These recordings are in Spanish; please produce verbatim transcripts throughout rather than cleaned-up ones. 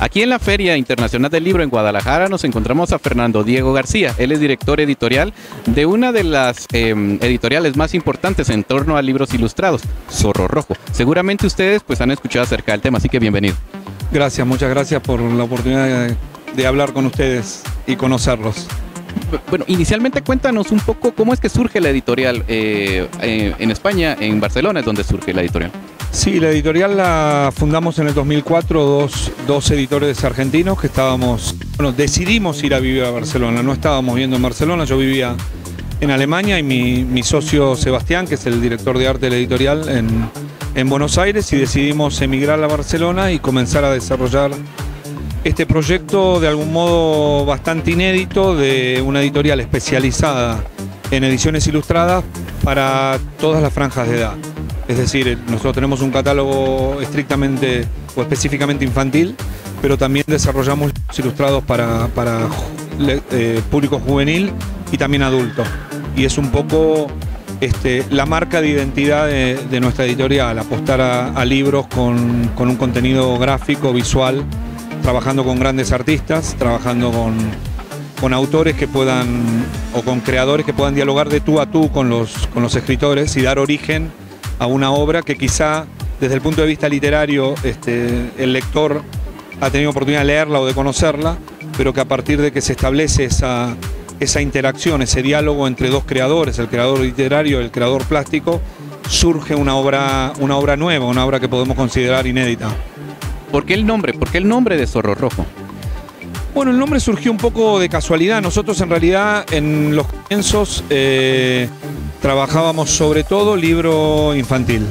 Aquí en la Feria Internacional del Libro en Guadalajara nos encontramos a Fernando Diego García. Él es director editorial de una de las eh, editoriales más importantes en torno a libros ilustrados, Zorro Rojo. Seguramente ustedes pues han escuchado acerca del tema, así que bienvenido. Gracias, muchas gracias por la oportunidad de, de hablar con ustedes y conocerlos. Bueno, inicialmente cuéntanos un poco cómo es que surge la editorial eh, eh, en España, en Barcelona es donde surge la editorial. Sí, la editorial la fundamos en el dos mil cuatro, dos, dos editores argentinos que estábamos, bueno, decidimos ir a vivir a Barcelona, no estábamos viviendo en Barcelona, yo vivía en Alemania y mi, mi socio Sebastián, que es el director de arte de la editorial, en, en Buenos Aires, y decidimos emigrar a Barcelona y comenzar a desarrollar este proyecto de algún modo bastante inédito de una editorial especializada en ediciones ilustradas para todas las franjas de edad. Es decir, nosotros tenemos un catálogo estrictamente o específicamente infantil, pero también desarrollamos ilustrados para, para eh, público juvenil y también adulto. Y es un poco este, la marca de identidad de, de nuestra editorial, apostar a, a libros con, con un contenido gráfico, visual, trabajando con grandes artistas, trabajando con, con autores que puedan, o con creadores que puedan dialogar de tú a tú con los, con los escritores y dar origen a una obra que quizá desde el punto de vista literario este, el lector ha tenido oportunidad de leerla o de conocerla, pero que a partir de que se establece esa, esa interacción, ese diálogo entre dos creadores, el creador literario y el creador plástico, surge una obra, una obra nueva, una obra que podemos considerar inédita. ¿Por qué el nombre? ¿Por qué el nombre de Zorro Rojo? Bueno, el nombre surgió un poco de casualidad. Nosotros en realidad en los comienzos eh, trabajábamos sobre todo libro infantil.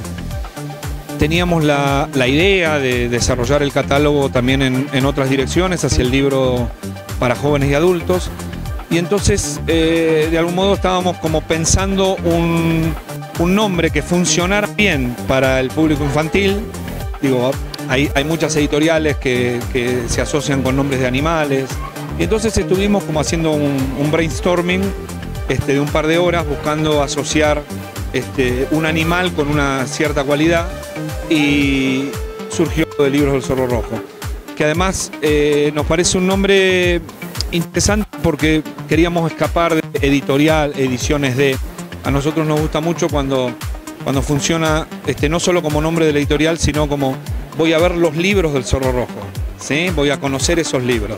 Teníamos la, la idea de desarrollar el catálogo también en, en otras direcciones, hacia el libro para jóvenes y adultos. Y entonces, eh, de algún modo, estábamos como pensando un, un nombre que funcionara bien para el público infantil. Digo, hay, hay muchas editoriales que, que se asocian con nombres de animales. Y entonces estuvimos como haciendo un, un brainstorming este, de un par de horas, buscando asociar este, un animal con una cierta cualidad, y surgió el Libros del Zorro Rojo, que además eh, nos parece un nombre interesante porque queríamos escapar de editorial, ediciones de... A nosotros nos gusta mucho cuando, cuando funciona este, no solo como nombre de la editorial, sino como voy a ver los libros del Zorro Rojo, ¿sí? Voy a conocer esos libros.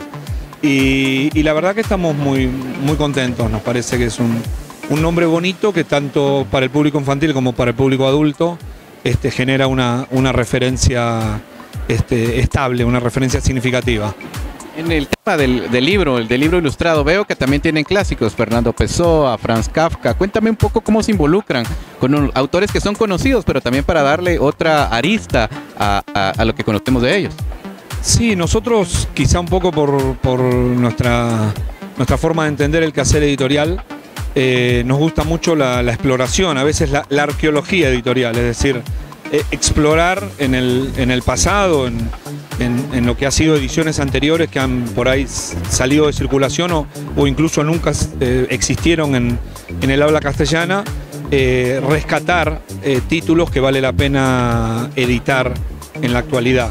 Y, y la verdad que estamos muy, muy contentos, nos parece que es un, un nombre bonito que tanto para el público infantil como para el público adulto este, genera una, una referencia este, estable, una referencia significativa. En el tema del, del libro, el del libro ilustrado, veo que también tienen clásicos, Fernando Pessoa, Franz Kafka. Cuéntame un poco cómo se involucran con un, autores que son conocidos, pero también para darle otra arista a, a, a lo que conocemos de ellos. Sí, nosotros quizá un poco por, por nuestra, nuestra forma de entender el quehacer editorial, eh, nos gusta mucho la, la exploración, a veces la, la arqueología editorial, es decir, eh, explorar en el, en el pasado, en, en, en lo que ha sido ediciones anteriores que han por ahí salido de circulación o, o incluso nunca eh, existieron en, en el habla castellana, eh, rescatar eh, títulos que vale la pena editar en la actualidad.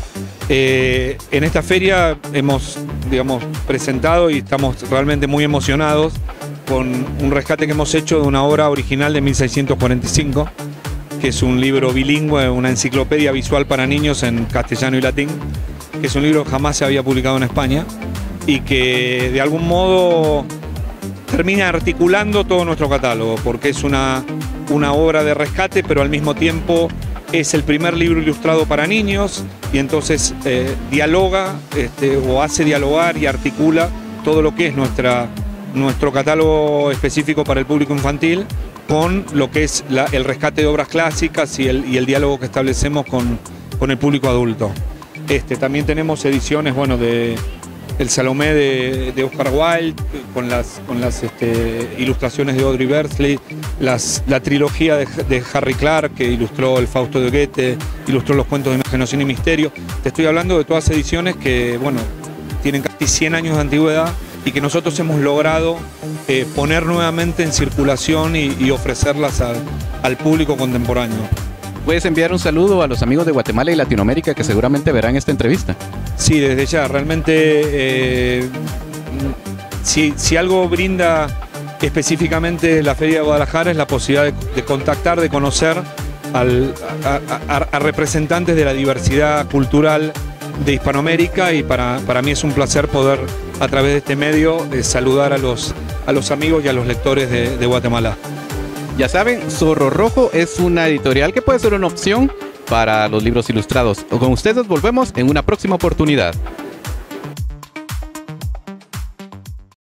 Eh, en esta feria hemos, digamos, presentado y estamos realmente muy emocionados con un rescate que hemos hecho de una obra original de mil seiscientos cuarenta y cinco, que es un libro bilingüe, una enciclopedia visual para niños en castellano y latín, que es un libro que jamás se había publicado en España y que de algún modo termina articulando todo nuestro catálogo, porque es una, una obra de rescate, pero al mismo tiempo es el primer libro ilustrado para niños y entonces eh, dialoga este, o hace dialogar y articula todo lo que es nuestra, nuestro catálogo específico para el público infantil con lo que es la, el rescate de obras clásicas y el, y el diálogo que establecemos con, con el público adulto. Este, también tenemos ediciones bueno, de El Salomé de, de Oscar Wilde, con las, con las este, ilustraciones de Audrey Beardsley, las, la trilogía de, de Harry Clarke, que ilustró el Fausto de Goethe, ilustró los cuentos de Imaginación y Misterio. Te estoy hablando de todas ediciones que bueno, tienen casi cien años de antigüedad y que nosotros hemos logrado eh, poner nuevamente en circulación y, y ofrecerlas al, al público contemporáneo. ¿Puedes enviar un saludo a los amigos de Guatemala y Latinoamérica que seguramente verán esta entrevista? Sí, desde ya, realmente eh, si, si algo brinda específicamente la Feria de Guadalajara es la posibilidad de, de contactar, de conocer al, a, a, a representantes de la diversidad cultural de Hispanoamérica, y para, para mí es un placer poder a través de este medio eh, saludar a los, a los amigos y a los lectores de, de Guatemala. Ya saben, Zorro Rojo es una editorial que puede ser una opción para los libros ilustrados. Con ustedes volvemos en una próxima oportunidad.